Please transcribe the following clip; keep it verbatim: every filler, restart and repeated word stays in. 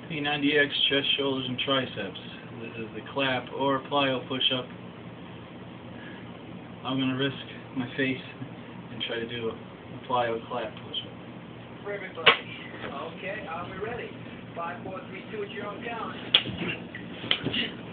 P ninety X chest, shoulders, and triceps. This is the clap or plyo push-up. I'm going to risk my face and try to do a plyo clap push-up. For everybody. Okay, are we ready? Five, four, three, two, it's your own count.